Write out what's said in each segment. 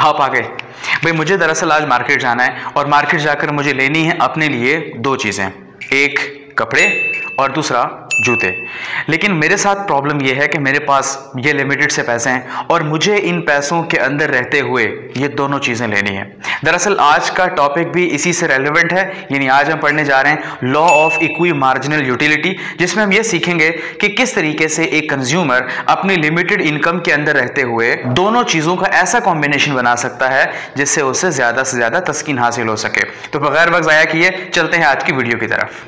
आप आ गए भाई। मुझे दरअसल आज मार्केट जाना है और मार्केट जाकर मुझे लेनी है अपने लिए दो चीज़ें, एक कपड़े और दूसरा जूते। लेकिन मेरे साथ प्रॉब्लम यह है कि मेरे पास ये लिमिटेड से पैसे हैं और मुझे इन पैसों के अंदर रहते हुए ये दोनों चीज़ें लेनी है। दरअसल आज का टॉपिक भी इसी से रेलेवेंट है, यानी आज हम पढ़ने जा रहे हैं law of equi marginal utility, जिसमें हम ये सीखेंगे कि किस तरीके से एक कंज्यूमर अपनी लिमिटेड इनकम के अंदर रहते हुए दोनों चीज़ों का ऐसा कॉम्बिनेशन बना सकता है जिससे उसे ज़्यादा से ज़्यादा तस्कीन हासिल हो सके। तो बगैर वक्त ज़ाया किए चलते हैं आज की वीडियो की तरफ।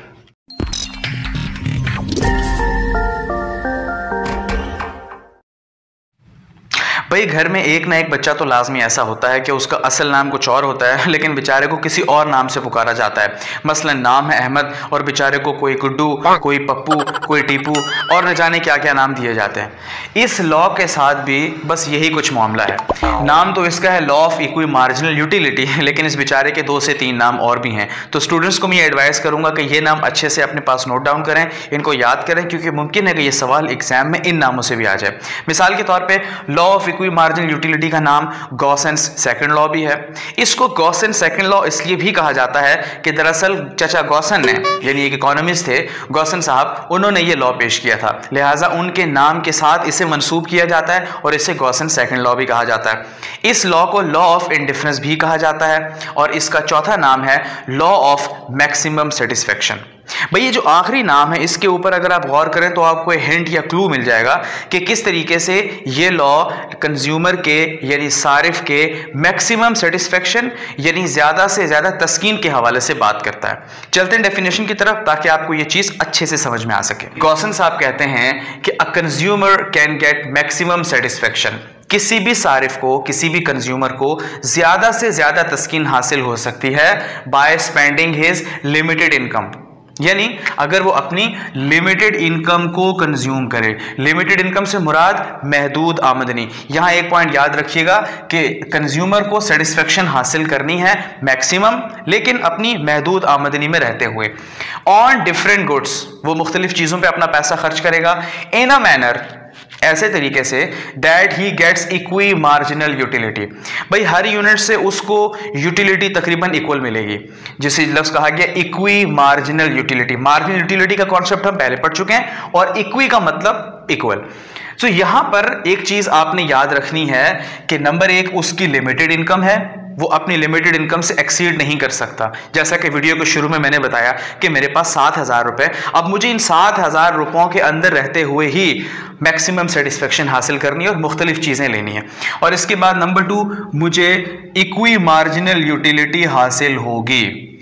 भाई घर में एक ना एक बच्चा तो लाजमी ऐसा होता है कि उसका असल नाम कुछ और होता है लेकिन बेचारे को किसी और नाम से पुकारा जाता है। मसलन नाम है अहमद और बेचारे को कोई गुड्डू, कोई पप्पू, कोई टीपू और न जाने क्या क्या नाम दिए जाते हैं। इस लॉ के साथ भी बस यही कुछ मामला है। नाम तो इसका है law of equi marginal utility, लेकिन इस बेचारे के 2 से 3 नाम और भी हैं। तो स्टूडेंट्स को मैं ये एडवाइस करूंगा कि ये नाम अच्छे से अपने पास नोट डाउन करें, इनको याद करें, क्योंकि मुमकिन है कि ये सवाल एग्जाम में इन नामों से भी आ जाए। मिसाल के तौर पर law of equi marginal utility का नाम गॉसेंस सेकंड लॉ भी है। इसको गॉसेंस सेकंड लॉ इसलिए भी कहा जाता है कि दरअसल चाचा गॉसन ने, यानी एक इकोनॉमिस्ट थे गॉसन साहब, उन्होंने ये लॉ पेश किया था, लिहाजा उनके नाम के साथ इसे मंसूब किया जाता है और इसे गॉसन सेकंड लॉ भी कहा जाता है। इस लॉ को लॉ ऑफ इंडिफरेंस भी कहा जाता है और इसका चौथा नाम है लॉ ऑफ मैक्सिमम सेटिस्फेक्शन। भाई ये जो आखिरी नाम है इसके ऊपर अगर आप गौर करें तो आपको हिंट या क्लू मिल जाएगा कि किस तरीके से ये लॉ कंज्यूमर के यानी सारिफ के मैक्सिमम सेटिस्फेक्शन यानी ज्यादा से ज्यादा तस्कीन के हवाले से बात करता है। चलते हैं डेफिनेशन की तरफ ताकि आपको ये चीज अच्छे से समझ में आ सके। गॉसन साहब कहते हैं कि a consumer can get maximum satisfaction, किसी भी सारिफ को, किसी भी कंज्यूमर को ज्यादा से ज्यादा तस्कीन हासिल हो सकती है by spending his limited income, यानी अगर वो अपनी लिमिटेड इनकम को कंज्यूम करे। लिमिटेड इनकम से मुराद महदूद आमदनी। यहां एक पॉइंट याद रखिएगा कि कंज्यूमर को सेटिस्फेक्शन हासिल करनी है मैक्सिमम, लेकिन अपनी महदूद आमदनी में रहते हुए। ऑन डिफरेंट गुड्स, वो मुख्तलिफ चीजों पे अपना पैसा खर्च करेगा इन अ मैनर, ऐसे तरीके से that he gets equi marginal utility. भाई हर यूनिट से उसको यूटिलिटी तकरीबन इक्वल मिलेगी, जिसे लफ्ज कहा गया equi marginal utility. Marginal utility का कॉन्सेप्ट हम पहले पढ़ चुके हैं और इक्वी का मतलब इक्वल। तो यहां पर एक चीज आपने याद रखनी है कि नंबर 1 उसकी लिमिटेड इनकम है, वो अपनी लिमिटेड इनकम से एक्सीड नहीं कर सकता। जैसा कि वीडियो के शुरू में मैंने बताया कि मेरे पास 7,000 रुपए, अब मुझे इन 7,000 रुपयों के अंदर रहते हुए ही मैक्सिमम सेटिस्फेक्शन हासिल करनी है और मुख्तलिफ चीज़ें लेनी है। और इसके बाद नंबर 2 मुझे इक्वी मार्जिनल यूटिलिटी हासिल होगी।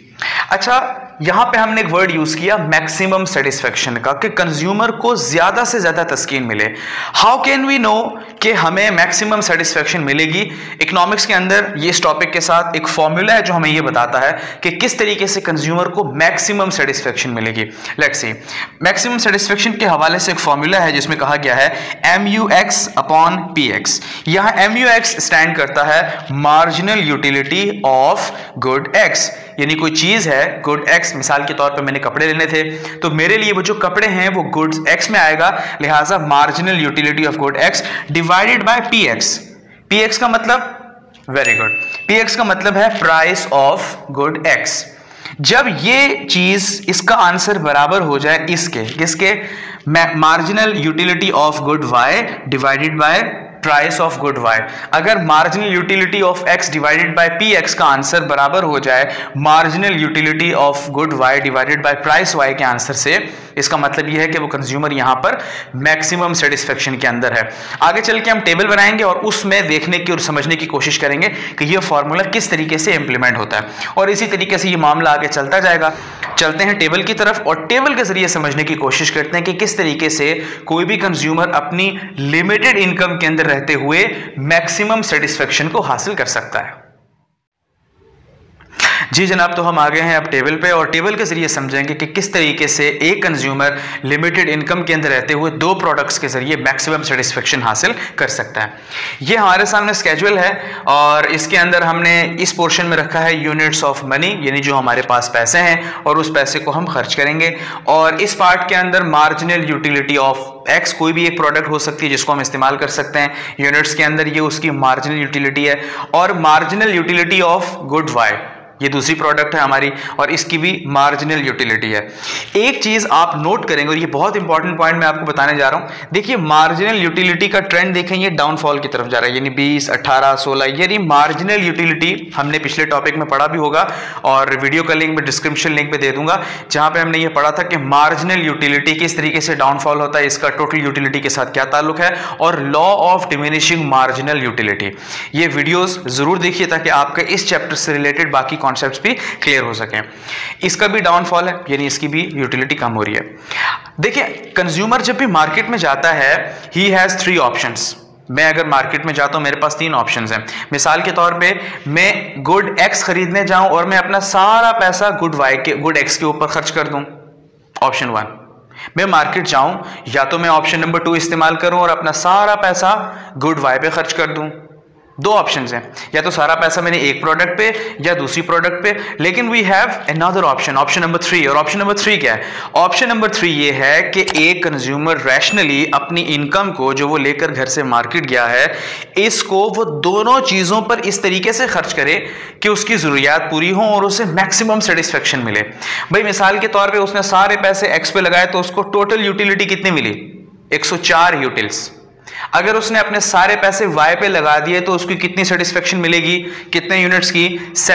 अच्छा, यहां पे हमने एक वर्ड यूज किया मैक्सिमम सेटिस्फेक्शन का, कि कंज्यूमर को ज्यादा से ज्यादा तस्कीन मिले। हाउ कैन वी नो कि हमें मैक्सिमम सेटिस्फेक्शन मिलेगी? इकोनॉमिक्स के अंदर ये इस टॉपिक के साथ एक फॉर्मूला है जो हमें ये बताता है कि किस तरीके से कंज्यूमर को मैक्सिमम सेटिस्फेक्शन मिलेगी। लेट्स सी, मैक्सिमम सेटिस्फेक्शन के हवाले से एक फॉर्मूला है जिसमें कहा गया है MUX अपॉन PX। यहां MUX स्टैंड करता है marginal utility of good X, यानी कोई चीज है गुड X। मिसाल के तौर पे मैंने कपड़े लेने थे तो मेरे लिए वो जो कपड़े हैं वो गुड्स X में आएगा, लिहाजा marginal utility of good X divided by PX। PX का मतलब, वेरी गुड, PX का मतलब है प्राइस ऑफ गुड X। जब ये चीज, इसका आंसर बराबर हो जाए इसके, किसके, marginal utility of good Y divided by price of good Y, अगर marginal utility of X divided by PX का आंसर बराबर हो जाए marginal utility of good Y divided by price Y के आंसर से, इसका मतलब यह है कि वो कंज्यूमर यहां पर मैक्सिमम सेटिस्फेक्शन के अंदर है। आगे चल के हम टेबल बनाएंगे और उसमें देखने की और समझने की कोशिश करेंगे कि यह फॉर्मूला किस तरीके से इंप्लीमेंट होता है और इसी तरीके से ये मामला आगे चलता जाएगा। चलते हैं टेबल की तरफ और टेबल के जरिए समझने की कोशिश करते हैं कि किस तरीके से कोई भी कंज्यूमर अपनी लिमिटेड इनकम के अंदर रहते हुए मैक्सिमम सेटिस्फेक्शन को हासिल कर सकता है। जी जनाब, तो हम आ गए हैं अब टेबल पे और टेबल के जरिए समझेंगे कि किस तरीके से एक कंज्यूमर लिमिटेड इनकम के अंदर रहते हुए दो प्रोडक्ट्स के जरिए मैक्सिमम सेटिस्फेक्शन हासिल कर सकता है। ये हमारे सामने स्केड्यूल है और इसके अंदर हमने इस पोर्शन में रखा है यूनिट्स ऑफ मनी, यानी जो हमारे पास पैसे हैं और उस पैसे को हम खर्च करेंगे। और इस पार्ट के अंदर मार्जिनल यूटिलिटी ऑफ एक्स, कोई भी एक प्रोडक्ट हो सकती है जिसको हम इस्तेमाल कर सकते हैं। यूनिट्स के अंदर ये उसकी मार्जिनल यूटिलिटी है और marginal utility of good Y, ये दूसरी प्रोडक्ट है हमारी और इसकी भी मार्जिनल यूटिलिटी है। एक चीज आप नोट करेंगे और ये बहुत इंपॉर्टेंट पॉइंट मैं आपको बताने जा रहा हूं। देखिए मार्जिनल यूटिलिटी का ट्रेंड देखें, ये डाउनफॉल की तरफ जा रहा है, यानी 20, 18, 16, यानी मार्जिनल यूटिलिटी हमने पिछले टॉपिक में पढ़ा भी होगा और वीडियो का लिंक मैं डिस्क्रिप्शन लिंक पे दे दूंगा, जहां पे हमने ये पढ़ा था कि मार्जिनल यूटिलिटी किस तरीके से डाउनफॉल होता है, इसका टोटल यूटिलिटी के साथ क्या ताल्लुक है और law of diminishing marginal utility. ये वीडियोस जरूर देखिए ताकि आपके इस चैप्टर से रिलेटेड बाकी कॉन्सेप्ट्स भी क्लियर हो सकें। इसका भी डाउनफॉल है, यानी इसकी भी यूटिलिटी कम हो रही है। देखिए कंज्यूमर जब भी मार्केट में जाता है, ही हैज 3 ऑप्शंस। मैं अगर मार्केट में जाता हूं, मेरे पास 3 ऑप्शंस हैं। मिसाल के तौर पे मैं गुड एक्स खरीदने जाऊं और मैं अपना सारा पैसा गुड एक्स के ऊपर खर्च कर दूं, ऑप्शन 1। मैं मार्केट जाऊं, या तो मैं ऑप्शन नंबर 2 इस्तेमाल करूं और अपना सारा पैसा गुड वाई पे खर्च कर दूं। 2 ऑप्शंस हैं, या तो सारा पैसा मैंने एक प्रोडक्ट पे या दूसरी प्रोडक्ट पे। लेकिन we have another option, option number 3। और ऑप्शन नंबर 3 क्या है? ऑप्शन नंबर 3 ये है कि एक कंज्यूमर रैशनली अपनी इनकम को जो वो लेकर घर से मार्केट गया है, इसको वो दोनों चीजों पर इस तरीके से खर्च करे कि उसकी जरूरियात पूरी हो और उसे मैक्सिमम सेटिस्फेक्शन मिले। भाई मिसाल के तौर पर उसने सारे पैसे एक्स पे लगाए तो उसको टोटल यूटिलिटी कितनी मिली? 104 यूटिल्स। अगर उसने अपने सारे पैसे वाई पे लगा दिए तो उसकी कितनी सेटिस्फेक्शन मिलेगी? कितने यूनिट्स की?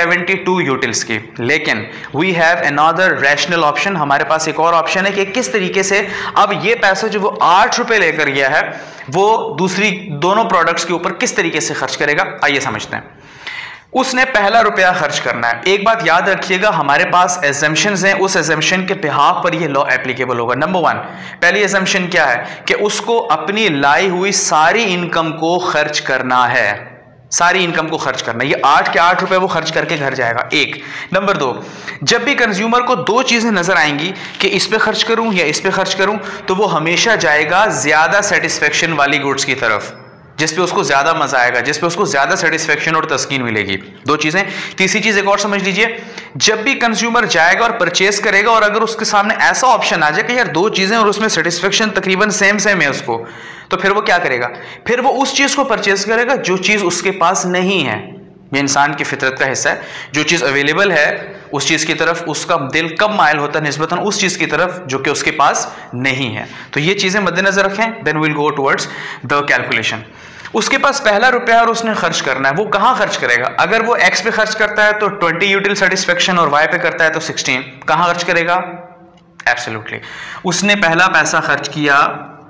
72 यूटिल्स की। लेकिन we have another rational option, हमारे पास एक और ऑप्शन है कि किस तरीके से अब ये पैसा जो वो 8 रुपए लेकर गया है वो दूसरी दोनों प्रोडक्ट्स के ऊपर किस तरीके से खर्च करेगा। आइए समझते हैं। उसने पहला रुपया खर्च करना है। एक बात याद रखिएगा, हमारे पास एजम्पशंस हैं, उस एजम्पशन के बिहाफ पर ये लॉ एप्लीकेबल होगा। नंबर 1, पहली एजम्पशन क्या है कि उसको अपनी लाई हुई सारी इनकम को खर्च करना है, सारी इनकम को खर्च करना है। ये 8 के 8 रुपए वो खर्च करके घर जाएगा, एक। नंबर 2, जब भी कंज्यूमर को 2 चीजें नजर आएंगी कि इस पे खर्च करूं या इस पे खर्च करूं, तो वो हमेशा जाएगा ज्यादा सेटिस्फेक्शन वाली गुड्स की तरफ, जिस पे उसको ज्यादा मजा आएगा, जिस पे उसको ज्यादा सेटिस्फेक्शन और तस्कीन मिलेगी। 2 चीजें। तीसरी चीज एक और समझ लीजिए, जब भी कंज्यूमर जाएगा और परचेस करेगा और अगर उसके सामने ऐसा ऑप्शन आ जाए कि यार 2 चीजें और उसमें सेटिस्फेक्शन तकरीबन सेम है उसको, तो फिर वो क्या करेगा? फिर वो उस चीज को परचेस करेगा जो चीज उसके पास नहीं है। ये इंसान की फितरत का हिस्सा है। जो चीज अवेलेबल है उस चीज की तरफ उसका दिल कब मायल होता है निस्बतन उस चीज की तरफ जो कि उसके पास नहीं है। तो ये चीजें मद्देनजर रखें, then will go towards the calculation. उसके पास पहला रुपया और उसने खर्च करना है, वो कहां खर्च करेगा? अगर वो एक्स पे खर्च करता है तो 20 यूटिल सेटिस्फेक्शन और वाई पे करता है तो 16। कहां खर्च करेगा? एब्सोल्युटली। उसने पहला पैसा खर्च किया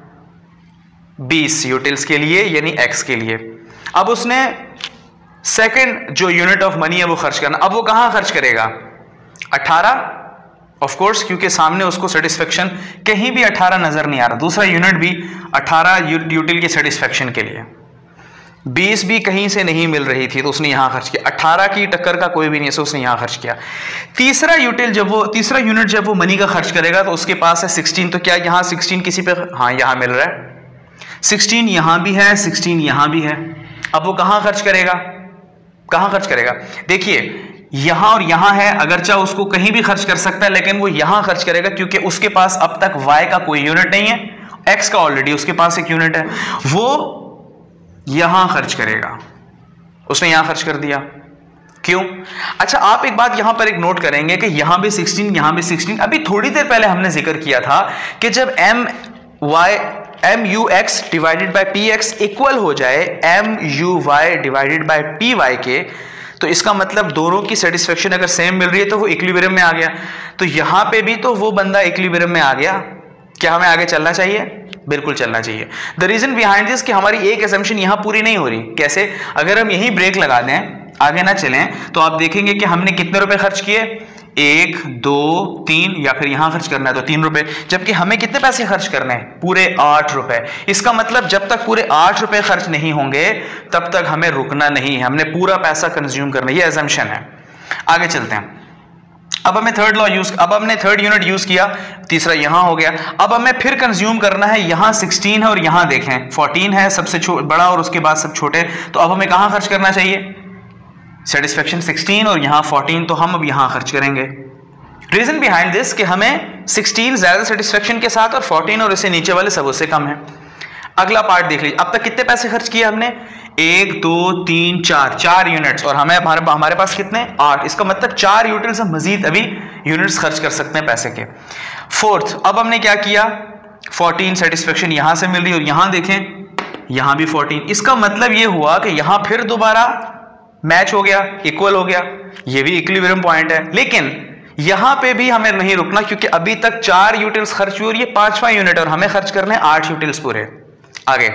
20 यूटिल्स के लिए, यानी एक्स के लिए। अब उसने सेकंड जो यूनिट ऑफ मनी है वो खर्च करना, अब वो कहां खर्च करेगा? 18 ऑफ कोर्स, क्योंकि सामने उसको सेटिस्फेक्शन कहीं भी 18 नजर नहीं आ रहा। दूसरा यूनिट भी 18 यूटिल की सेटिस्फेक्शन के लिए, 20 भी कहीं से नहीं मिल रही थी तो उसने यहां खर्च किया। 18 की टक्कर का कोई भी नहीं है, उसने यहां खर्च किया। तीसरा यूनिट जब वो मनी का खर्च करेगा तो उसके पास है 16। तो क्या यहां 16 किसी पे? हाँ, यहां मिल रहा है 16, यहां भी है 16, यहां भी है। अब वो कहां खर्च करेगा? कहां खर्च करेगा? देखिए यहां और यहां है, अगर चाहे उसको कहीं भी खर्च कर सकता है, लेकिन वो यहां खर्च करेगा क्योंकि उसके पास अब तक वाई का कोई यूनिट नहीं है, एक्स का ऑलरेडी उसके पास एक यूनिट है, वो यहां खर्च करेगा। उसने यहां खर्च कर दिया। क्यों? अच्छा, आप एक बात यहां पर एक नोट करेंगे कि यहां भी 16, यहां भी 16। अभी थोड़ी देर पहले हमने जिक्र किया था कि जब MUX divided by PX equal हो जाए MUY डिवाइडेड बाय PY के, तो इसका मतलब दोनों की सेटिस्फेक्शन अगर सेम मिल रही है तो वो इक्विलिब्रियम में आ गया। तो यहां पे भी तो वो बंदा इक्विलिब्रियम में आ गया। क्या हमें आगे चलना चाहिए? बिल्कुल चलना चाहिए। द रीजन बिहाइंड दिस कि हमारी एक असम्पशन यहां पूरी नहीं हो रही। कैसे? अगर हम यहीं ब्रेक लगा दें, आगे ना चलें, तो आप देखेंगे कि हमने कितने रुपए खर्च किए? 1, 2, 3, या फिर यहां खर्च करना है तो 3 रुपए, जबकि हमें कितने पैसे खर्च करने हैं? पूरे 8 रुपए। इसका मतलब जब तक पूरे 8 रुपए खर्च नहीं होंगे तब तक हमें रुकना नहीं है, हमने पूरा पैसा कंज्यूम करना है। ये असम्पशन है। आगे चलते हैं। अब हमें अब हमने थर्ड यूनिट यूज किया, तीसरा यहां हो गया। अब हमें फिर कंज्यूम करना है, यहां 16 है और यहां देखें 14 है सबसे बड़ा और उसके बाद सब छोटे, तो अब हमें कहां खर्च करना चाहिए? सेटिस्फेक्शन 16 और यहां 14, तो हम अब यहां खर्च करेंगे। रीजन बिहाइंड दिस कि हमें 16 ज्यादा सेटिस्फेक्शन के साथ और 14 और इससे नीचे वाले सब उससे कम है। अगला पार्ट देख लीजिए, अब तक कितने पैसे खर्च किए हमने? 1 2 3 4 यूनिट्स, और हमारे पास कितने? 8। इसका मतलब 4 यूनिट्स हम मजीद अभी यूनिट्स खर्च कर सकते हैं पैसे के। फोर्थ, अब हमने क्या किया? 14 सेटिस्फेक्शन यहां से मिल रही और यहां देखें यहां भी 14। इसका मतलब यह हुआ कि यहां फिर दोबारा मैच हो गया, इक्वल हो गया, यह भी इक्विलिब्रियम पॉइंट है। लेकिन यहां पे भी हमें नहीं रुकना, क्योंकि अभी तक 4 यूटिल्स खर्च हुई और ये 5वां यूनिट और हमें खर्च करने 8 यूटिल्स पूरे। आगे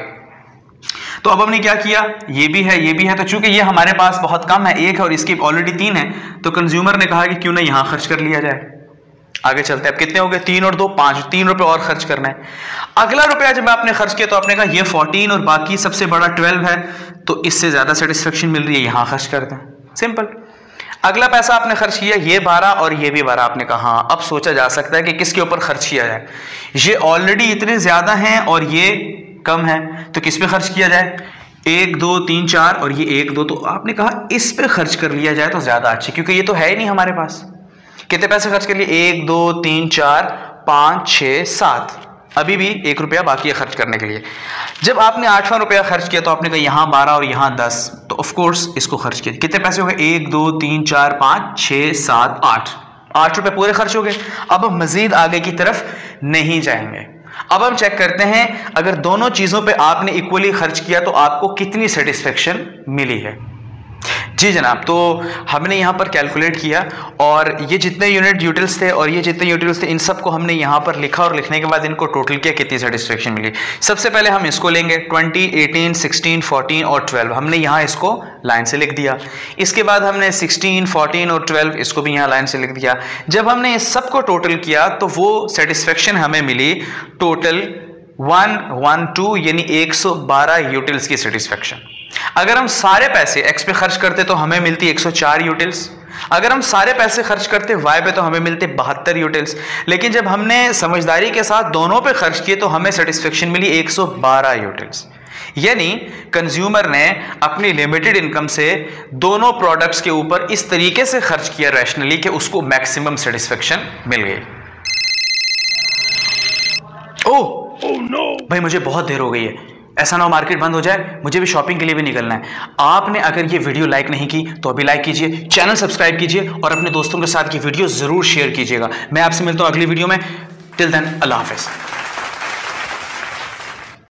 तो अब हमने क्या किया? ये भी है, तो चूंकि ये हमारे पास बहुत कम है, 1 है और इसकी ऑलरेडी 3 है, तो कंज्यूमर ने कहा कि क्यों ना यहां खर्च कर लिया जाए। आगे चलते हैं, अब कितने हो गए? 3 और 2 5, 3 रुपए और खर्च करना है। अगला रुपया जब आपने खर्च किया तो आपने कहा ये 14 और बाकी सबसे बड़ा 12 है, तो इससे ज्यादा सेटिस्फेक्शन मिल रही है, यहां खर्च करते हैं, सिंपल। अगला पैसा आपने खर्च किया ये 12 और ये भी 12, आपने कहा अब सोचा जा सकता है कि किसके ऊपर खर्च किया जाए। ये ऑलरेडी इतने ज्यादा हैं और ये कम है, तो किस पे खर्च किया जाए? 1 2 3 4 और ये 1 2, तो आपने कहा इस पे खर्च कर लिया जाए तो ज्यादा अच्छी, क्योंकि ये तो है ही नहीं हमारे पास। कितने पैसे खर्च कर लिए? 1 2 3 4 5 6 7, अभी भी 1 रुपया बाकी है खर्च करने के लिए। जब आपने 8वां रुपया खर्च किया तो आपने कहा यहाँ 12 और यहाँ 10, तो ऑफ कोर्स इसको खर्च किया। कितने पैसे हो गए? 1 2 3 4 5 6 7 8 रुपए पूरे खर्च हो गए। अब हम मजीद आगे की तरफ नहीं जाएंगे। अब हम चेक करते हैं अगर दोनों चीजों पे आपने इक्वली खर्च किया तो आपको कितनी सेटिस्फेक्शन मिली है। जी जनाब, तो हमने यहाँ पर कैलकुलेट किया और ये जितने यूटिल्स थे और ये जितने यूटिल्स थे इन सबको हमने यहाँ पर लिखा और लिखने के बाद इनको टोटल किया, कितनी सेटिस्फेक्शन मिली। सबसे पहले हम इसको लेंगे 20 18 16 14 और 12, हमने यहाँ इसको लाइन से लिख दिया। इसके बाद हमने 16 14 और 12 इसको भी यहाँ लाइन से लिख दिया। जब हमने इस सबको टोटल किया तो वो सेटिस्फेक्शन हमें मिली टोटल 112, यानी 112 यूटिल्स की सेटिस्फेक्शन। अगर हम सारे पैसे एक्स पे खर्च करते तो हमें मिलती 104 यूटिल्स, अगर हम सारे पैसे खर्च करते वाई पे तो हमें मिलते 72 यूटिल्स। लेकिन जब हमने समझदारी के साथ दोनों पे खर्च किए तो हमें सेटिस्फेक्शन मिली 112 यूटिल्स। यानी कंज्यूमर ने अपनी लिमिटेड इनकम से दोनों प्रोडक्ट्स के ऊपर इस तरीके से खर्च किया रैशनली कि उसको मैक्सिमम सेटिस्फेक्शन मिल गई। ओह नो भाई, मुझे बहुत देर हो गई है, ऐसा ना हो मार्केट बंद हो जाए, मुझे भी शॉपिंग के लिए भी निकलना है। आपने अगर ये वीडियो लाइक नहीं की तो अभी लाइक कीजिए, चैनल सब्सक्राइब कीजिए और अपने दोस्तों के साथ ये वीडियो जरूर शेयर कीजिएगा। मैं आपसे मिलता हूं अगली वीडियो में। टिल देन अल्लाह हाफिज।